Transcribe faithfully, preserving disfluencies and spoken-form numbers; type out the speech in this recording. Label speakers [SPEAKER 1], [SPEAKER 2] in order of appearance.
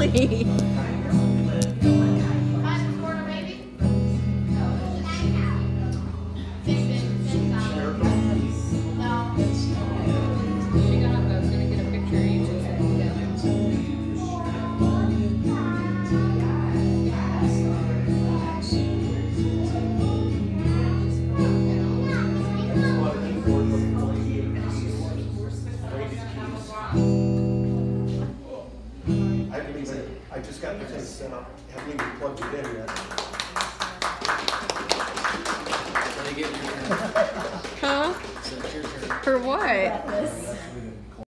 [SPEAKER 1] funny.
[SPEAKER 2] I just got the thing set up. Haven't even plugged it in yet.
[SPEAKER 1] Huh? For what?